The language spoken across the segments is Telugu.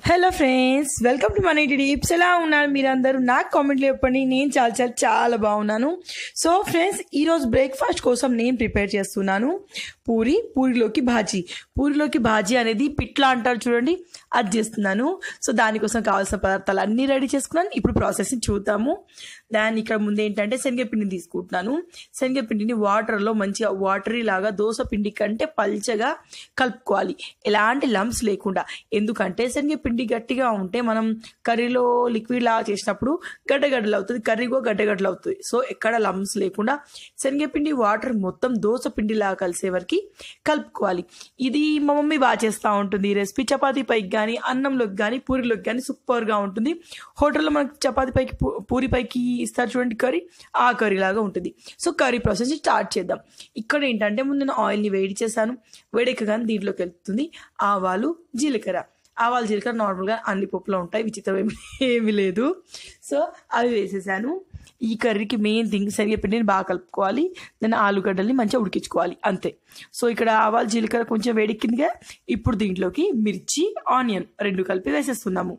హలో ఫ్రెండ్స్, వెల్కమ్ టు మన ఇంటి టిప్స్. ఎలా ఉన్నారు మీరందరూ? నాకు కామెంట్లో చెప్పండి. నేను చాలా చాలా చాలా బాగున్నాను. సో ఫ్రెండ్స్, ఈరోజు బ్రేక్ఫాస్ట్ కోసం నేను ప్రిపేర్ చేస్తున్నాను పూరిలోకి భాజీ అనేది పిట్లా అంటారు చూడండి, అది చేస్తున్నాను. సో దానికోసం కావాల్సిన పదార్థాలు అన్నీ రెడీ చేసుకున్నాను. ఇప్పుడు ప్రాసెస్ని చూద్దాము. దాన్ని ఇక్కడ ముందు ఏంటంటే శనగపిండిని తీసుకుంటున్నాను. శనగపిండిని వాటర్లో మంచిగా వాటరీ లాగా దోశ పిండి కంటే పల్చగా కలుపుకోవాలి, ఎలాంటి లంప్స్ లేకుండా. ఎందుకంటే శనగపిండి గట్టిగా ఉంటే మనం కర్రీలో లిక్విడ్ లాగా చేసినప్పుడు గడ్డగడ్డలు అవుతుంది, కర్రీగో గడ్డగడ్డలు అవుతుంది. సో ఎక్కడ లంప్స్ లేకుండా శనగపిండి వాటర్ మొత్తం దోశ పిండి లాగా కలిసే వరకు కలుపుకోవాలి. ఇది మా మమ్మీ బాగా చేస్తూ ఉంటుంది. ఈ రెసిపీ చపాతీ పైకి కానీ అన్నంలోకి కానీ పూరిలోకి కానీ సూపర్గా ఉంటుంది. హోటల్లో మనకు చపాతీ పైకి పూరి పైకి ఇస్తారు చూడండి కర్రీ, ఆ కర్రీ లాగా ఉంటుంది. సో కర్రీ ప్రాసెస్ స్టార్ట్ చేద్దాం. ఇక్కడ ఏంటంటే ముందు నేను ఆయిల్ని వేడి చేశాను. వేడెక్కగానే దీంట్లోకి వెళ్తుంది ఆవాలు జీలకర్ర నార్మల్గా అన్ని పప్పులో ఉంటాయి, విచిత్రం ఏమీ లేదు. సో అవి వేసేసాను. ఈ కర్రీకి మెయిన్ థింగ్ శనగపిండిని బాగా కలుపుకోవాలి, దాన్ని ఆలుగడ్డల్ని మంచిగా ఉడికించుకోవాలి, అంతే. సో ఇక్కడ ఆవాలు జీలకర్ర కొంచెం వేడెక్కిందిగా, ఇప్పుడు దీంట్లోకి మిర్చి ఆనియన్ రెండు కలిపి వేసేస్తున్నాము.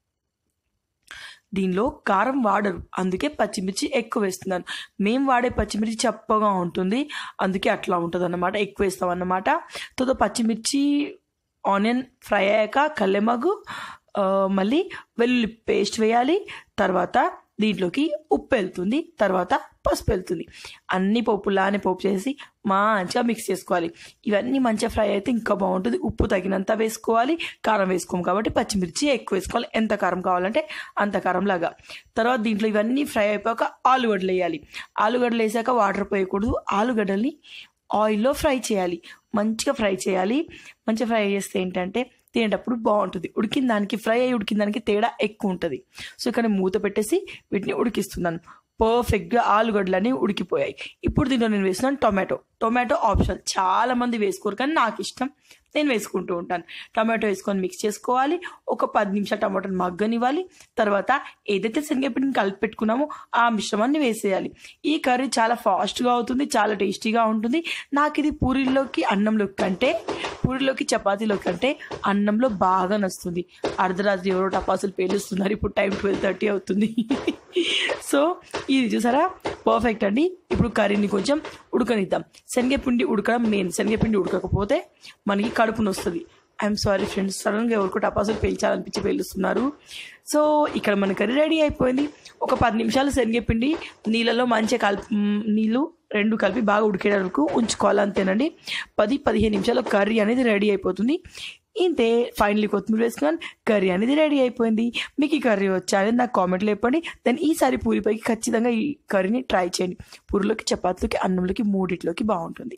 దీనిలో కారం వాడరు, అందుకే పచ్చిమిర్చి ఎక్కువ వేస్తున్నాను. మేము వాడే పచ్చిమిర్చి చప్పగా ఉంటుంది, అందుకే అట్లా ఉంటుంది అన్నమాట, ఎక్కువ వేస్తాం అన్నమాట. తర్వాత పచ్చిమిర్చి ఆనియన్ ఫ్రై అయ్యాక కల్లెమగ్గు, మళ్ళీ వెల్లుల్లి పేస్ట్ వేయాలి. తర్వాత దీంట్లోకి ఉప్పు వెళ్తుంది, తర్వాత పసుపు వెళ్తుంది. అన్ని పప్పులానే పోపు చేసి మంచిగా మిక్స్ చేసుకోవాలి. ఇవన్నీ మంచిగా ఫ్రై అయితే ఇంకా బాగుంటుంది. ఉప్పు తగినంత వేసుకోవాలి, కారం వేసుకోము కాబట్టి పచ్చిమిర్చి ఎక్కువ వేసుకోవాలి, ఎంత కారం కావాలంటే అంత కారం లాగా. తర్వాత దీంట్లో ఇవన్నీ ఫ్రై అయిపోయాక ఆలుగడ్డలు వేయాలి. ఆలుగడ్డలు వేసాక వాటర్ పోయకూడదు, ఆలుగడ్డల్ని ఆయిల్లో ఫ్రై చేయాలి, మంచిగా ఫ్రై చేయాలి. మంచిగా ఫ్రై చేస్తే ఏంటంటే తినేటప్పుడు బాగుంటుంది. ఉడికిన దానికి తేడా ఎక్కువ ఉంటుంది. సో ఇక్కడ మూత పెట్టేసి వీటిని ఉడికిస్తున్నాను. పర్ఫెక్ట్గా ఆలుగడ్డలన్నీ ఉడికిపోయాయి. ఇప్పుడు దీంట్లో నేను వేస్తున్నాను టొమాటో ఆప్షన్, చాలా మంది వేసుకోరు కానీ నాకు ఇష్టం, నేను వేసుకుంటూ ఉంటాను. టమాటో వేసుకొని మిక్స్ చేసుకోవాలి. ఒక 10 నిమిషాలు టమాటోని మగ్గనివ్వాలి. తర్వాత ఏదైతే శనగపిండిని కలిపి పెట్టుకున్నామో ఆ మిశ్రమాన్ని వేసేయాలి. ఈ కర్రీ చాలా ఫాస్ట్గా అవుతుంది, చాలా టేస్టీగా ఉంటుంది. నాకు ఇది పూరిలోకి చపాతీలోకి కంటే అన్నంలో బాగా నచ్చుతుంది. అర్ధరాత్రి ఎవరో టపాసులు పేలుస్తున్నారు, ఇప్పుడు టైం 12:30 అవుతుంది. సో ఇది చూసారా, పర్ఫెక్ట్ అండి. ఇప్పుడు కర్రీని కొంచెం ఉడకనిద్దాం. శనగపిండి ఉడకడం మెయిన్, శనగపిండి ఉడకకపోతే మనకి కడుపు నొస్తుంది. ఐఎమ్ సారీ ఫ్రెండ్స్, సడన్గా ఎవరికో టపాసులు పేల్చాలనిపించి పేలుస్తున్నారు. సో ఇక్కడ మన కర్రీ రెడీ అయిపోయింది. ఒక 10 నిమిషాలు శనగపిండి నీళ్ళలో మంచిగా నీళ్ళు రెండు కలిపి బాగా ఉడికే వరకు ఉంచుకోవాలి, అంతేనండి. 10-15 నిమిషాలు కర్రీ అనేది రెడీ అయిపోతుంది. ఇంతే, ఫైనల్లీ కొత్తిమీర వేసుకున్నాను, కర్రీ అనేది రెడీ అయిపోయింది. మీకు ఈ కర్రీ వచ్చా అనేది నాకు కామెంట్లో చెప్పండి. దాన్ని ఈసారి పూరిపైకి ఖచ్చితంగా ఈ కర్రీని ట్రై చేయండి. పూరిలోకి చపాతీలోకి అన్నంలోకి మూడిట్లోకి బాగుంటుంది.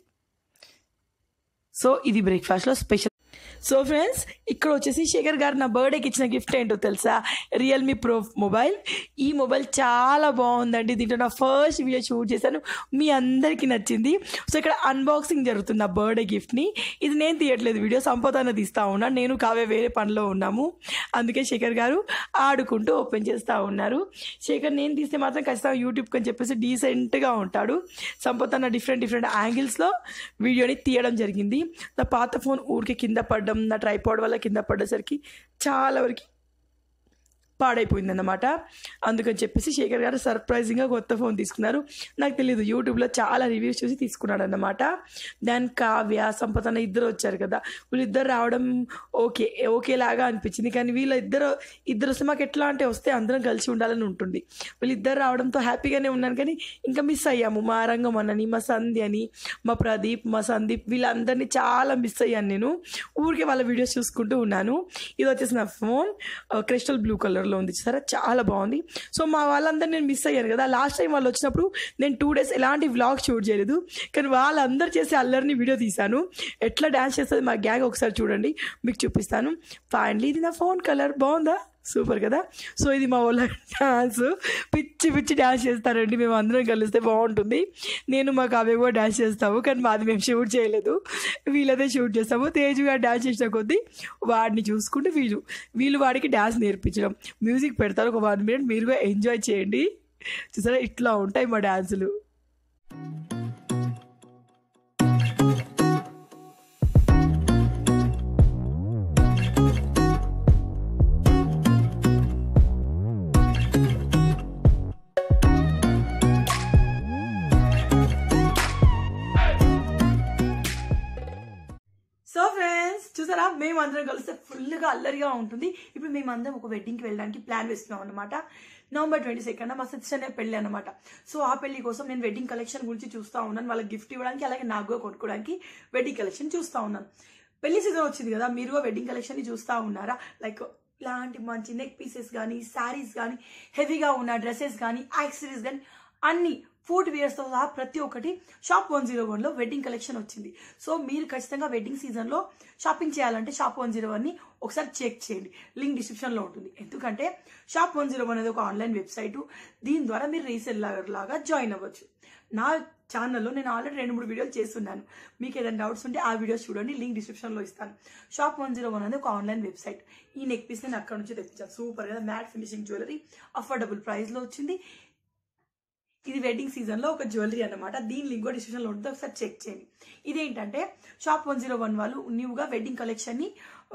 సో ఇది బ్రేక్ఫాస్ట్లో స్పెషల్. సో ఫ్రెండ్స్, ఇక్కడ వచ్చేసి శేఖర్ గారు నా బర్త్డేకి ఇచ్చిన గిఫ్ట్ ఏంటో తెలుసా? Realme Pro mobile. ఈ మొబైల్ చాలా బాగుందండి. దీంట్లో నా ఫస్ట్ వీడియో షూట్ చేశాను, మీ అందరికీ నచ్చింది. సో ఇక్కడ అన్బాక్సింగ్ జరుగుతుంది నా బర్త్డే గిఫ్ట్ని. ఇది నేను తీయట్లేదు వీడియో, సంపదాన తీస్తూ ఉన్నాను. నేను కావే వేరే పనిలో ఉన్నాము, అందుకే శేఖర్ గారు ఆడుకుంటూ ఓపెన్ చేస్తూ ఉన్నారు. శేఖర్ నేను తీస్తే మాత్రం ఖచ్చితంగా యూట్యూబ్కి అని చెప్పేసి డీసెంట్గా ఉంటాడు. సంపదాన డిఫరెంట్ యాంగిల్స్లో వీడియోని తీయడం జరిగింది. నా పాత ఫోన్ ఊరికి కింద పడ్డం, నా ట్రైపాడ్ వల్ల కింద పడ్డసరికి చాలా వరకు పాడైపోయిందన్నమాట. అందుకని చెప్పేసి శేఖర్ గారు సర్ప్రైజింగ్గా కొత్త ఫోన్ తీసుకున్నారు. నాకు తెలియదు, యూట్యూబ్లో చాలా రివ్యూస్ చూసి తీసుకున్నాడు అన్నమాట. దాని కావ్య సంపదన ఇద్దరు వచ్చారు కదా, వీళ్ళిద్దరు రావడం ఓకేలాగా అనిపించింది. కానీ ఇద్దరు వస్తే మాకు ఎట్లా అంటే వస్తే అందరం కలిసి ఉండాలని ఉంటుంది. వీళ్ళిద్దరు రావడంతో హ్యాపీగానే ఉన్నాను, కానీ ఇంకా మిస్ అయ్యాము. మా రంగం అన్నని, మా సంధ్యని, మా ప్రదీప్, మా సందీప్, వీళ్ళందరినీ చాలా మిస్ అయ్యాను నేను. ఊరికే వాళ్ళ వీడియోస్ చూసుకుంటూ ఉన్నాను. ఇది వచ్చేసి నా ఫోన్ క్రిస్టల్ బ్లూ కలర్లో ఉంది, సరే చాలా బాగుంది. సో మా వాళ్ళందరూ నేను మిస్ అయ్యాను కదా. లాస్ట్ టైం వాళ్ళు వచ్చినప్పుడు నేను 2 days ఎలాంటి వ్లాగ్ షూట్ చేయలేదు, కానీ వాళ్ళందరూ చేసే అల్లరిని వీడియో తీశాను. ఎట్లా డ్యాన్స్ చేస్తుంది మా గ్యాంగ్ ఒకసారి చూడండి, మీకు చూపిస్తాను. ఫైనల్లీ ఇది నా ఫోన్ కలర్ బాగుందా, సూపర్ కదా. సో ఇది మా వాళ్ళ డ్యాన్స్, పిచ్చి డ్యాన్స్ చేస్తారండి. మేము అందరం కలిస్తే బాగుంటుంది. నేను మా కావ్య కూడా డ్యాన్స్ చేస్తాము, కానీ మాది మేము షూట్ చేయలేదు, వీళ్ళదే షూట్ చేస్తాము. తేజు గారు డ్యాన్స్ చేసిన కొద్దీ వాడిని చూసుకుంటూ వీళ్ళు వాడికి డ్యాన్స్ నేర్పించడం, మ్యూజిక్ పెడతారు. ఒక 1 minute మీరు కూడా ఎంజాయ్ చేయండి. చూసారా, ఇట్లా ఉంటాయి మా డ్యాన్సులు. మేమందరం కలిస్తే ఫుల్గా అల్లరిగా ఉంటుంది. ఇప్పుడు మేమందరం ఒక వెడ్డింగ్కి వెళ్ళడానికి ప్లాన్ వేస్తున్నాం అనమాట. November 22 మా సిస్టర్ పెళ్లి అనమాట. సో ఆ పెళ్లి కోసం నేను వెడ్డింగ్ కలెక్షన్ గురించి చూస్తూ ఉన్నాను. వాళ్ళకి గిఫ్ట్ ఇవ్వడానికి, అలాగే నాకు కొనుక్కోవడానికి వెడ్డింగ్ కలెక్షన్ చూస్తూ ఉన్నాను. పెళ్లి సీజన్ వచ్చింది కదా, మీరు వెడ్డింగ్ కలెక్షన్ని చూస్తూ ఉన్నారా? లైక్ ఇలాంటి మంచి నెక్ పీసెస్ కానీ, శారీస్ కానీ, హెవీగా ఉన్న డ్రెస్సెస్ కానీ, యాక్సెసరీస్ కానీ అన్ని ఫుట్ వేర్స్తో సహా ప్రతి ఒక్కటి షాప్ 101లో వెడ్డింగ్ కలెక్షన్ వచ్చింది. సో మీరు ఖచ్చితంగా వెడ్డింగ్ సీజన్లో షాపింగ్ చేయాలంటే షాప్ 101ని ఒకసారి చెక్ చేయండి. లింక్ డిస్క్రిప్షన్లో ఉంటుంది. ఎందుకంటే షాప్ 101 అనేది ఒక ఆన్లైన్ వెబ్సైటు. దీని ద్వారా మీరు రీసెల్లర్ లాగా జాయిన్ అవ్వచ్చు. నా ఛానల్లో నేను ఆల్రెడీ 2-3 వీడియోలు చేస్తున్నాను. మీకు ఏదైనా డౌట్స్ ఉంటే ఆ వీడియోస్ చూడండి, లింక్ డిస్క్రిప్షన్లో ఇస్తాను. షాప్ 101 అనేది ఒక ఆన్లైన్ వెబ్సైట్. ఈ నెక్ పీస్ నేను అక్కడ నుంచి తెప్పించాను. సూపర్ కదా, మ్యాట్ ఫినిషింగ్ జ్యువెలరీ అఫోర్డబుల్ ప్రైస్లో వచ్చింది. ఇది వెడ్డింగ్ సీజన్లో ఒక జ్యువెలరీ అనమాట. దీని లింక్ కూడా డిస్క్రిప్షన్లో ఉంటుంది, ఒకసారి చెక్ చేయండి. ఇదేంటంటే షాప్ 101 వాళ్ళు న్యూగా వెడ్డింగ్ కలెక్షన్ని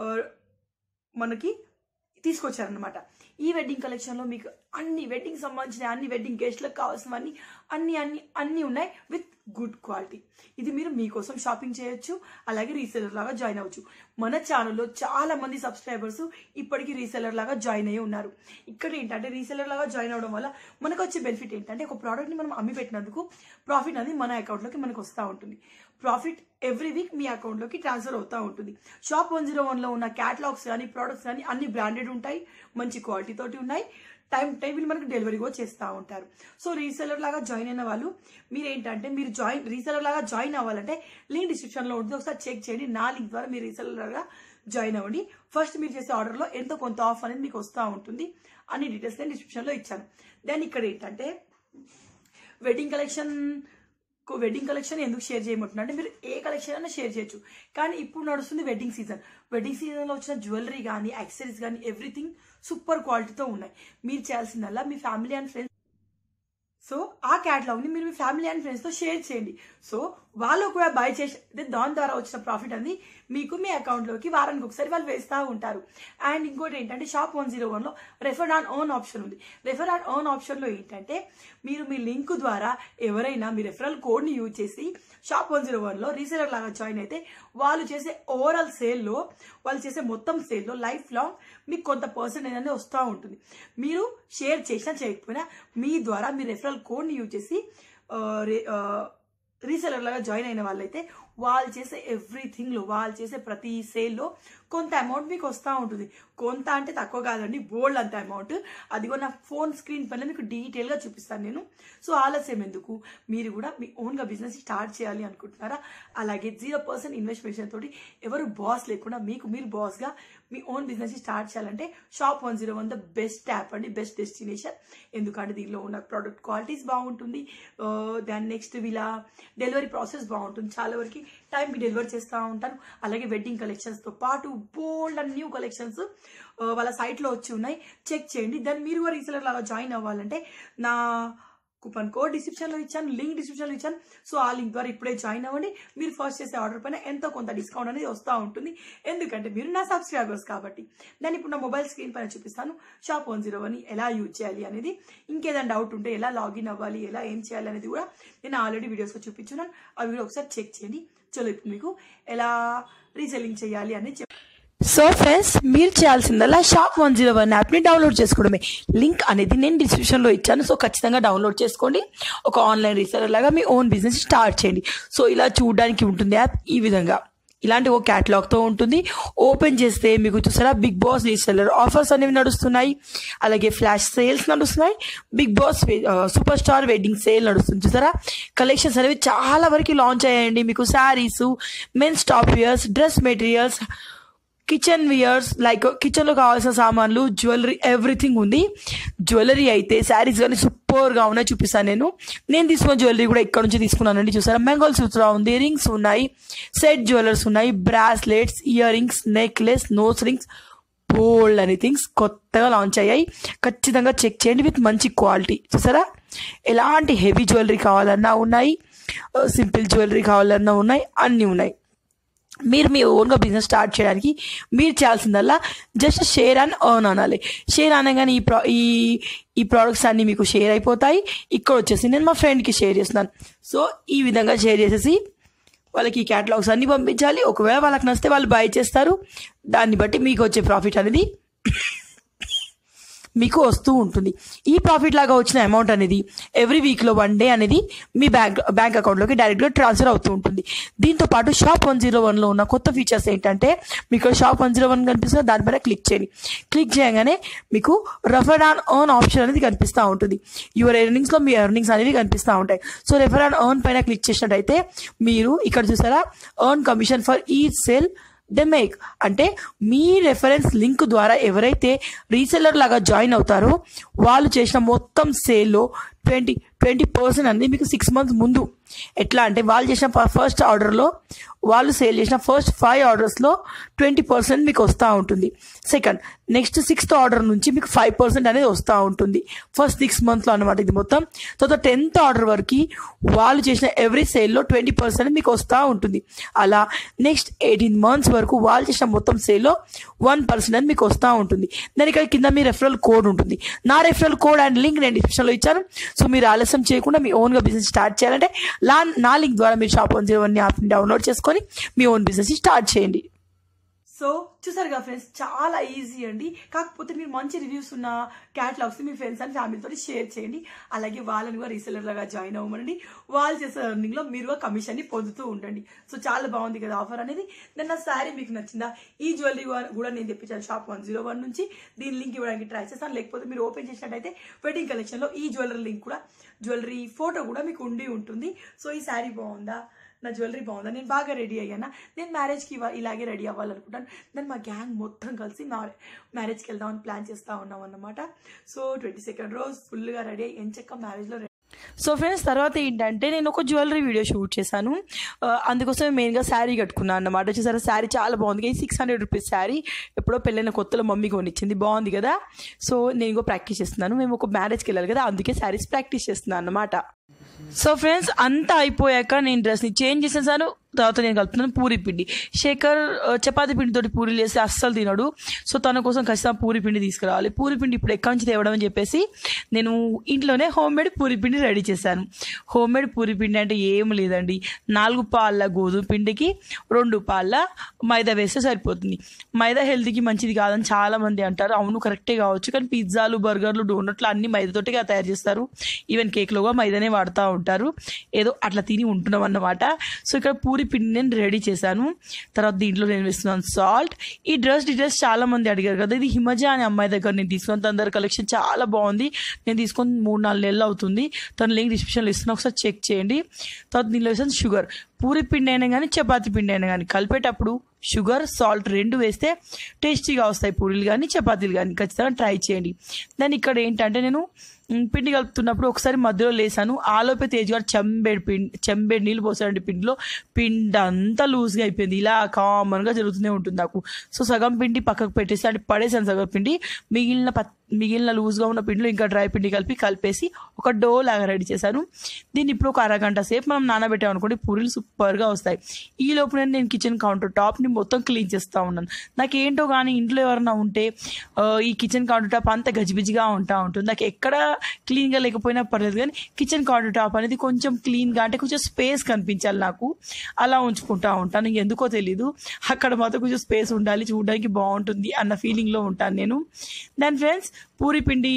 మనకి తీసుకొచ్చారనమాట. ఈ వెడ్డింగ్ కలెక్షన్లో మీకు అన్ని వెడ్డింగ్ సంబంధించిన అన్ని వెడ్డింగ్ గెస్ట్లకు కావాల్సినవన్నీ అన్ని ఉన్నాయి విత్ గుడ్ క్వాలిటీ. ఇది మీరు మీకోసం షాపింగ్ చేయొచ్చు, అలాగే రీసెలర్ లాగా జాయిన్ అవ్వచ్చు. మన ఛానల్లో చాలా మంది సబ్స్క్రైబర్స్ ఇప్పటికీ రీసెలర్ లాగా జాయిన్ అయ్యి ఉన్నారు. ఇక్కడ ఏంటంటే రీసెలర్ లాగా జాయిన్ అవ్వడం వల్ల మనకు వచ్చే బెనిఫిట్ ఏంటంటే ఒక ప్రోడక్ట్ని మనం అమ్మి పెట్టినందుకు ప్రాఫిట్ అనేది మన అకౌంట్లోకి మనకు వస్తూ ఉంటుంది. ప్రాఫిట్ ఎవ్రీ వీక్ మీ అకౌంట్లోకి ట్రాన్స్ఫర్ అవుతూ ఉంటుంది. షాప్ 101లో ఉన్న క్యాటలాగ్స్ కానీ, ప్రోడక్ట్స్ కానీ అన్ని బ్రాండెడ్ ఉంటాయి, మంచి క్వాలిటీ తోటి ఉన్నాయి. టైం మనకు డెలివరీ కూడా చేస్తూ ఉంటారు. సో రీసెలర్ లాగా జాయిన్ అయిన వాళ్ళు మీరేంటంటే మీరు రీసెలర్ లాగా జాయిన్ అవ్వాలంటే లింక్ డిస్క్రిప్షన్లో ఉంటుంది, ఒకసారి చెక్ చేయండి. నా లింక్ ద్వారా మీరు రీసెలర్ లాగా జాయిన్ అవ్వండి. ఫస్ట్ మీరు చేసే ఆర్డర్లో ఎంతో కొంత ఆఫ్ అనేది మీకు వస్తూ ఉంటుంది. అన్ని డీటెయిల్స్ నేను డిస్క్రిప్షన్లో ఇచ్చాను. దెన్ ఇక్కడ ఏంటంటే వెడ్డింగ్ కలెక్షన్ ఎందుకు షేర్ చేయమంటున్నా అంటే మీరు ఏ కలెక్షన్ అయినా షేర్ చేయొచ్చు. కానీ ఇప్పుడు నడుస్తుంది వెడ్డింగ్ సీజన్. వెడ్డింగ్ సీజన్లో వచ్చిన జ్యువెలరీ కానీ, యాక్సెసరీస్ కానీ ఎవ్రీథింగ్ సూపర్ క్వాలిటీతో ఉన్నాయి. మీరు చేయాల్సిందల్లా మీ ఫ్యామిలీ అండ్ ఫ్రెండ్స్, సో ఆ క్యాటలాగ్ని మీరు మీ ఫ్యామిలీ అండ్ ఫ్రెండ్స్తో షేర్ చేయండి. సో వాళ్ళు కూడా బై చేసి దాని ద్వారా వచ్చిన ప్రాఫిట్ అనేది మీకు మీ అకౌంట్లోకి వారానికి ఒకసారి వాళ్ళు వేస్తూ ఉంటారు. అండ్ ఇంకోటి ఏంటంటే షాప్ 101లో రెఫర్ ఆన్ ఓన్ ఆప్షన్ ఉంది. రెఫర్ ఆన్ ఓన్ ఆప్షన్లో ఏంటంటే మీరు మీ లింక్ ద్వారా ఎవరైనా మీ రెఫరల్ కోడ్ని యూజ్ చేసి షాప్ 101లో రీసెలర్ లాగా జాయిన్ అయితే వాళ్ళు చేసే ఓవరాల్ సేల్లో, వాళ్ళు చేసే మొత్తం సేల్లో లైఫ్ లాంగ్ మీకు కొంత పర్సెంటేజ్ అనేది వస్తూ ఉంటుంది. మీరు షేర్ చేసినా చేయకపోయినా మీ ద్వారా మీ రెఫరల్ కోడ్ని యూజ్ చేసి రీసెలర్ లాగా జాయిన్ అయిన వాళ్ళైతే వాళ్ళు చేసే ఎవ్రీథింగ్లో, వాళ్ళు చేసే ప్రతి సేల్లో కొంత అమౌంట్ మీకు వస్తూ ఉంటుంది. కొంత అంటే తక్కువ కాదండి, బోల్డ్ అంత అమౌంట్. అదిగో నా ఫోన్ స్క్రీన్ పైన మీకు డీటెయిల్గా చూపిస్తాను నేను. సో ఆలస్యం ఎందుకు, మీరు కూడా మీ ఓన్గా బిజినెస్ స్టార్ట్ చేయాలి అనుకుంటున్నారా? అలాగే 0% ఇన్వెస్ట్మెంట్ తోటి ఎవరు బాస్ లేకుండా మీరు బాస్గా మీ ఓన్ బిజినెస్ స్టార్ట్ చేయాలంటే షాప్ 101 ద బెస్ట్ యాప్ అండి, బెస్ట్ డెస్టినేషన్. ఎందుకంటే దీనిలో ఉన్న ప్రోడక్ట్ క్వాలిటీస్ బాగుంటుంది. దాని నెక్స్ట్ వీళ్ళ డెలివరీ ప్రాసెస్ బాగుంటుంది. చాలా వరకు టైంకి డెలివర్ చేస్తూ ఉంటారు. అలాగే వెడ్డింగ్ కలెక్షన్స్తో పాటు బోల్డ్ అండ్ న్యూ కలెక్షన్స్ వాళ్ళ సైట్లో వచ్చి ఉన్నాయి, చెక్ చేయండి. దాన్ని మీరు కూడా రీసెలర్ లాగా జాయిన్ అవ్వాలంటే నా కూపన్ కోడ్ డిస్క్రిప్షన్లో ఇచ్చాను, లింక్ డిస్క్రిప్షన్లో ఇచ్చాను. సో ఆ లింక్ ద్వారా ఇప్పుడే జాయిన్ అవ్వండి. మీరు ఫస్ట్ చేసే ఆర్డర్ పైన ఎంతో కొంత డిస్కౌంట్ అనేది వస్తూ ఉంటుంది, ఎందుకంటే మీరు నా సబ్స్క్రైబర్స్ కాబట్టి. దాన్ని ఇప్పుడు నా మొబైల్ స్క్రీన్ పైన చూపిస్తాను. షాప్ 101 ఎలా యూజ్ చేయాలి అనేది. ఇంకేదైనా డౌట్ ఉంటే ఎలా లాగిన్ అవ్వాలి, ఎలా ఏం చేయాలి అనేది కూడా నేను ఆల్రెడీ వీడియోస్లో చూపించున్నాను. ఆ వీడియో ఒకసారి చెక్ చేయండి. చలో ఇప్పుడు మీకు ఎలా రీసెల్లింగ్ చేయాలి అనేది సో ఫ్రెండ్స్, మీరు చేయాల్సిందల్లా షాప్ 101 యాప్ని డౌన్లోడ్ చేసుకోవడమే. లింక్ అనేది నేను డిస్క్రిప్షన్లో ఇచ్చాను. సో ఖచ్చితంగా డౌన్లోడ్ చేసుకోండి. ఒక ఆన్లైన్ రీసెలర్ లాగా మీ ఓన్ బిజినెస్ స్టార్ట్ చేయండి. సో ఇలా చూడడానికి ఉంటుంది యాప్. ఈ విధంగా ఇలాంటి ఒక క్యాటలాగ్తో ఉంటుంది. ఓపెన్ చేస్తే మీకు చూసారా బిగ్ బాస్ రీసెలర్ ఆఫర్స్ అనేవి నడుస్తున్నాయి. అలాగే ఫ్లాష్ సేల్స్ నడుస్తున్నాయి. Big boss super star wedding sale నడుస్తుంది. చూసారా కలెక్షన్స్ అనేవి చాలా వరకు లాంచ్ అయ్యాయండి. మీకు saris, men's top wears, dress materials, kitchen wears, like కిచెన్లో కావాల్సిన సామాన్లు, జ్యువెలరీ ఎవ్రీథింగ్ ఉంది. జ్యువెలరీ అయితే శారీస్ కానీ సూపర్గా ఉన్నాయి, చూపిస్తాను నేను తీసుకున్న జ్యువెలరీ కూడా ఇక్కడ నుంచి తీసుకున్నానండి. చూసారా మంగళసూత్ర ఉంది, రింగ్స్ ఉన్నాయి, సెట్ జ్యువెలర్స్ ఉన్నాయి, bracelets, ear rings, necklace, nose rings, bold అని థింగ్స్ కొత్తగా లాంచ్ అయ్యాయి. ఖచ్చితంగా చెక్ చేయండి విత్ మంచి క్వాలిటీ. చూసారా ఎలాంటి హెవీ జ్యువెలరీ కావాలన్నా ఉన్నాయి, సింపుల్ జ్యువెలరీ కావాలన్నా ఉన్నాయి, అన్నీ ఉన్నాయి. మీరు మీ ఓన్గా బిజినెస్ స్టార్ట్ చేయడానికి మీరు చేయాల్సిందల్లా జస్ట్ షేర్ అండ్ ఎర్న్ అనాలి. షేర్ అనగానే ఈ ప్రోడక్ట్స్ అన్నీ మీకు షేర్ అయిపోతాయి. ఇక్కడ వచ్చేసి నేను మా ఫ్రెండ్కి షేర్ చేస్తున్నాను. సో ఈ విధంగా షేర్ చేసేసి వాళ్ళకి ఈ క్యాటలాగ్స్ అన్నీ పంపించాలి. ఒకవేళ వాళ్ళకి నచ్చితే వాళ్ళు బై చేస్తారు. దాన్ని బట్టి మీకు వచ్చే ప్రాఫిట్ అనేది మీకు వస్తూ ఉంటుంది. ఈ ప్రాఫిట్ లాగా వచ్చిన అమౌంట్ అనేది ఎవ్రీ వీక్లో 1 డే అనేది మీ బ్యాంక్ అకౌంట్లోకి డైరెక్ట్గా ట్రాన్స్ఫర్ అవుతూ ఉంటుంది. దీంతో పాటు షాప్ 101లో ఉన్న కొత్త ఫీచర్స్ ఏంటంటే, మీకు షాప్ 101 కనిపిస్తుంది, దానిపైన క్లిక్ చేయండి. క్లిక్ చేయగానే మీకు రెఫర్ అండ్ ఎర్న్ ఆప్షన్ అనేది కనిపిస్తూ ఉంటుంది. యువర్ ఎర్నింగ్స్లో మీ ఎర్నింగ్స్ అనేవి కనిపిస్తూ ఉంటాయి. సో రెఫర్ అండ్ ఎర్న్ పైన క్లిక్ చేసినట్టయితే మీరు ఇక్కడ చూసారా, earn commission for each sale they make, అంటే మీ రెఫరెన్స్ లింక్ ద్వారా ఎవరైతే రీసెల్లర్ లాగా జాయిన్ అవుతారో వాళ్ళు చేసిన మొత్తం సేల్లో 20% అనేది మీకు 6 months ముందు. ఎట్లా అంటే వాళ్ళు చేసిన ఫస్ట్ ఆర్డర్లో, వాళ్ళు సేల్ చేసిన ఫస్ట్ 5 ఆర్డర్స్లో 20% మీకు వస్తూ ఉంటుంది. సెకండ్ నెక్స్ట్ 6th ఆర్డర్ నుంచి మీకు 5% అనేది వస్తూ ఉంటుంది ఫస్ట్ 6 monthsలో అనమాట. ఇది మొత్తం తర్వాత 10th ఆర్డర్ వరకు వాళ్ళు చేసిన ఎవ్రీ సేల్లో 20% మీకు వస్తూ ఉంటుంది. అలా నెక్స్ట్ 18 months వరకు వాళ్ళు చేసిన మొత్తం సేల్లో 1% అనేది మీకు వస్తూ ఉంటుంది. దాని ఇక్కడ కింద మీ రెఫరల్ కోడ్ ఉంటుంది. నా రెఫరల్ కోడ్ అండ్ లింక్ నేను డిస్క్రిప్షన్లో ఇచ్చాను. సో మీరు ఆలస్యం చేయకుండా మీ ఓన్గా బిజినెస్ స్టార్ట్ చేయాలంటే నా లింక్ ద్వారా మీరు షాప్ 101 యాప్ని డౌన్లోడ్ చేసుకొని మీ ఓన్ బిజినెస్ స్టార్ట్ చేయండి. సో చూసారుగా ఫ్రెండ్స్, చాలా ఈజీ అండి. కాకపోతే మీరు మంచి రివ్యూస్ ఉన్న క్యాటలాగ్స్ మీ ఫ్రెండ్స్ అండ్ ఫ్యామిలీతో షేర్ చేయండి. అలాగే వాళ్ళని కూడా రీసెలర్ లాగా జాయిన్ అవ్వమనండి. వాళ్ళు చేసే ఎర్నింగ్లో మీరు కమిషన్ని పొందుతూ ఉండండి. సో చాలా బాగుంది కదా ఆఫర్ అనేది. నేను నా శారీ మీకు నచ్చిందా? ఈ జ్యువెలరీ కూడా నేను తెప్పించాను షాప్ 101 నుంచి. దీని లింక్ ఇవ్వడానికి ట్రై చేస్తాను. లేకపోతే మీరు ఓపెన్ చేసినట్టయితే వెడ్డింగ్ కలెక్షన్లో ఈ జ్యువెలరీ లింక్ కూడా, జ్యువెలరీ ఫోటో కూడా మీకు ఉండి ఉంటుంది. సో ఈ శారీ బాగుందా, నా జ్యువెలరీ బాగుందా, నేను బాగా రెడీ అయ్యానా, నేను మ్యారేజ్కి ఇలాగే రెడీ అవ్వాలనుకుంటాను, నేను మా గ్యాంగ్ మొత్తం కలిసి మ్యారేజ్కి వెళ్దామని ప్లాన్ చేస్తూ ఉన్నాం అన్నమాట. సో 22nd రోజు ఫుల్గా రెడీ అయ్యి ఎంచక్క మ్యారేజ్లో. సో ఫ్రెండ్స్, తర్వాత ఏంటంటే నేను ఒక జ్యువెలరీ వీడియో షూట్ చేశాను. అందుకోసమే మెయిన్గా శారీ కట్టుకున్నాను అన్నమాట. చూసారా, శారీ చాలా బాగుంది. 600 రూపీస్ శారీ ఎప్పుడో పెళ్ళైన కొత్తలో మమ్మీ కొనిచ్చింది. బాగుంది కదా. సో నేను ఇంకో ప్రాక్టీస్ చేస్తున్నాను. మేము ఒక మ్యారేజ్కి వెళ్ళాలి కదా, అందుకే శారీస్ ప్రాక్టీస్ చేస్తున్నాను అన్నమాట. సో ఫ్రెండ్స్, అంతా అయిపోయాక నేను డ్రెస్ని చేంజ్ చేసేసాను. తర్వాత నేను కలుపుతున్నాను పూరి పిండి. శేఖర్ చపాతీ పిండితోటి పూరీలు చేసి అస్సలు తినడు. సో తన కోసం ఖచ్చితంగా పూరి పిండి తీసుకురావాలి. పూరి పిండి ఇప్పుడు ఎక్కడి నుంచి తేవడం అని చెప్పేసి నేను ఇంట్లోనే హోమ్మేడ్ పూరి పిండి రెడీ చేశాను. హోమ్మేడ్ పూరి పిండి అంటే ఏం లేదండి, 4 పాల గోధుమ పిండికి 2 పాల మైదా వేస్తే సరిపోతుంది. మైదా హెల్త్కి మంచిది కాదని చాలామంది అంటారు. అవును, కరెక్టే కావచ్చు. కానీ పిజ్జాలు, బర్గర్లు, డోనట్లు అన్నీ మైదాతోటిగా తయారు చేస్తారు. ఈవెన్ కేక్లో కూడా మైదానే వాడుతూ ఉంటారు. ఏదో అట్లా తిని ఉంటున్నాం అన్నమాట. సో ఇక్కడ పూరి పిండి నేను రెడీ చేశాను. తర్వాత దీంట్లో నేను వేస్తున్నాను సాల్ట్. ఈ డ్రెస్ డీటెయిల్స్ చాలా మంది అడిగారు కదా, ఇది హిమజ అనే అమ్మాయి దగ్గర నేను తీసుకున్నాను. తన దగ్గర కలెక్షన్ చాలా బాగుంది. నేను తీసుకొని 3-4 నెలలు అవుతుంది. తన లింక్ డిస్క్రిప్షన్లో ఇస్తున్నా, ఒకసారి చెక్ చేయండి. తర్వాత దీనిలో వేసాను షుగర్. పూరి పిండి అయినా కానీ చపాతీ పిండి అయినా కానీ కలిపేటప్పుడు షుగర్, సాల్ట్ 2 వేస్తే టేస్టీగా వస్తాయి పూరీలు కానీ చపాతీలు కానీ. ఖచ్చితంగా ట్రై చేయండి. దాన్ని ఇక్కడ ఏంటంటే నేను పిండి కలుపుతున్నప్పుడు ఒకసారి మధ్యలో లేసాను. ఆలోపే తేజ్ గారు చెంబేడు నీళ్ళు పోసాడండి పిండిలో. పిండి అంతా లూజ్గా అయిపోయింది. ఇలా కామన్గా జరుగుతూనే ఉంటుంది నాకు. సో సగం పిండి పక్కకు పెట్టేసి అంటే పడేసాను సగం పిండి. మిగిలిన లూజ్గా ఉన్న పిండిలో ఇంకా డ్రై పిండి కలిపేసి ఒక డో లాగా రెడీ చేశాను. దీన్ని ఇప్పుడు ఒక అరగంట సేపు మనం నానబెట్టాం అనుకోండి, పూరీలు సూపర్గా వస్తాయి. ఈ లోపు నేను కిచెన్ కౌంటర్ టాప్ని మొత్తం క్లీన్ చేస్తూ ఉన్నాను. నాకేంటో కానీ ఇంట్లో ఎవరైనా ఉంటే ఈ కిచెన్ కౌంటర్ టాప్ అంతా గజిబిజిగా ఉంటుంది. నాకు ఎక్కడ క్లీన్గా లేకపోయినా పర్లేదు, కానీ కిచెన్ కౌంటర్ టాప్ అనేది కొంచెం క్లీన్గా అంటే కొంచెం స్పేస్ కనిపించాలి నాకు, అలా ఉంచుకుంటూ ఉంటాను. ఎందుకో తెలీదు, అక్కడ మాత్రం కొంచెం స్పేస్ ఉండాలి, చూడడానికి బాగుంటుంది అన్న ఫీలింగ్లో ఉంటాను నేను. దాని ఫ్రెండ్స్, పూరి పిండి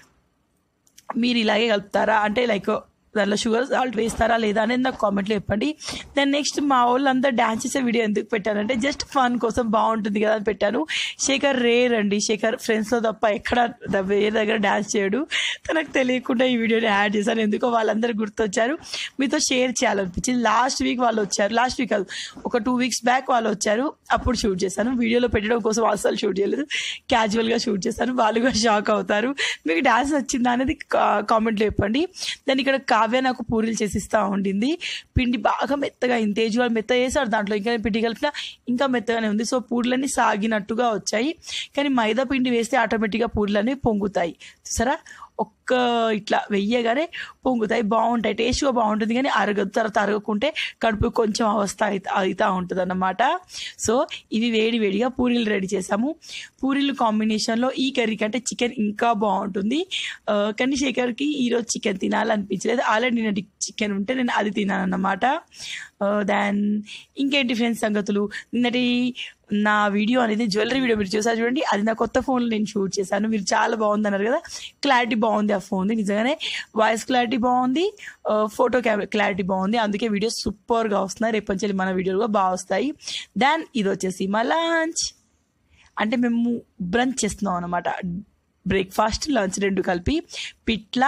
మీరు ఇలాగే కలుపుతారా అంటే లైక్ దాంట్లో షుగర్, సాల్ట్ వేస్తారా లేదా అనేది నాకు కామెంట్లో చెప్పండి. దాని నెక్స్ట్ మా వాళ్ళంతా డ్యాన్స్ చేసే వీడియో ఎందుకు పెట్టానంటే జస్ట్ ఫన్ కోసం, బాగుంటుంది కదా అని పెట్టాను. శేఖర్ రేర్ అండి, శేఖర్ ఫ్రెండ్స్తో తప్ప ఎక్కడ వేరే దగ్గర డ్యాన్స్ చేయడు. తనకు తెలియకుండా ఈ వీడియోని యాడ్ చేశాను. ఎందుకో వాళ్ళందరూ గుర్తొచ్చారు, మీతో షేర్ చేయాలనిపించింది. లాస్ట్ వీక్ వాళ్ళు వచ్చారు, లాస్ట్ వీక్ కాదు, ఒక 2 weeks బ్యాక్ వాళ్ళు వచ్చారు, అప్పుడు షూట్ చేశాను. వీడియోలో పెట్టడం కోసం అసలు షూట్ చేయలేదు, క్యాజువల్గా షూట్ చేశాను. వాళ్ళు కూడా షాక్ అవుతారు. మీకు డ్యాన్స్ వచ్చిందా అనేది కామెంట్లో చెప్పండి. దాన్ని ఇక్కడ కావ్య నాకు పూరీలు చేసిస్తూ ఉండింది. పిండి బాగా మెత్తగా అయింది. తేజ్ వాళ్ళు మెత్త వేసారు, దాంట్లో ఇంకా పిండి కలిపినా ఇంకా మెత్తగానే ఉంది. సో పూరీలన్నీ సాగినట్టుగా వచ్చాయి. కానీ మైదా పిండి వేస్తే ఆటోమేటిక్గా పూరీలన్నీ పొంగుతాయి. చూసారా, ఒక్క ఇట్లా వెయ్యగానే పొంగుతాయి, బాగుంటాయి, టేస్ట్గా బాగుంటుంది. కానీ అరగదు, తర్వాత అరగకుంటే కడుపు కొంచెం అవస్థ అవుతూ ఉంటుంది అన్నమాట. సో ఇవి వేడిగా పూరీలు రెడీ చేసాము. పూరీలు కాంబినేషన్లో ఈ కర్రీ కంటే చికెన్ ఇంకా బాగుంటుంది. కానీ శేఖర్కి ఈరోజు చికెన్ తినాలనిపించలేదు. ఆల్రెడీ నేను చికెన్ ఉంటే నేను అది తినాను అన్నమాట. దాన్ ఇంకేంటి ఫ్రెండ్స్ సంగతులు. నిన్నటి నా వీడియో అనేది జ్యువెలరీ వీడియో మీరు చూసారు చూడండి, అది నా కొత్త ఫోన్లో నేను షూట్ చేశాను. మీరు చాలా బాగుంది అన్నారు కదా, క్లారిటీ బాగుంది ఆ ఫోన్ది, నిజంగానే వాయిస్ క్లారిటీ బాగుంది, ఫోటో క్లారిటీ బాగుంది, అందుకే వీడియోస్ సూపర్గా వస్తున్నాయి. రేపు నుంచి మన వీడియోలు కూడా బాగా వస్తాయి. దాన్ ఇది వచ్చేసి మా లంచ్, అంటే మేము బ్రంచ్ చేస్తున్నాం అనమాట. బ్రేక్ఫాస్ట్ లంచ్ రెండు కలిపి పిట్లా,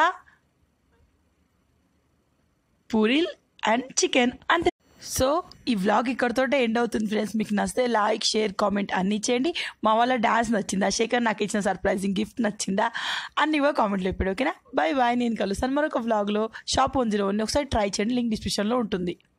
పూరీల్ అండ్ చికెన్ అంతే. సో ఈ వ్లాగ్ ఇక్కడితోటే ఎండ్ అవుతుంది ఫ్రెండ్స్. మీకు నచ్చితే లైక్, షేర్, కామెంట్ అన్నీ చేయండి. మా వాళ్ళ డాన్స్ నచ్చిందా, శేఖర్ నాకు ఇచ్చిన సర్ప్రైజింగ్ గిఫ్ట్ నచ్చిందా అన్నీ కూడా కామెంట్లో చెప్పాడు. ఓకేనా, బాయ్ బాయ్. నేను కలుస్తాను మరొక వ్లాగ్లో. షాప్ 101 ఒకసారి ట్రై చేయండి, లింక్ డిస్క్రిప్షన్లో ఉంటుంది.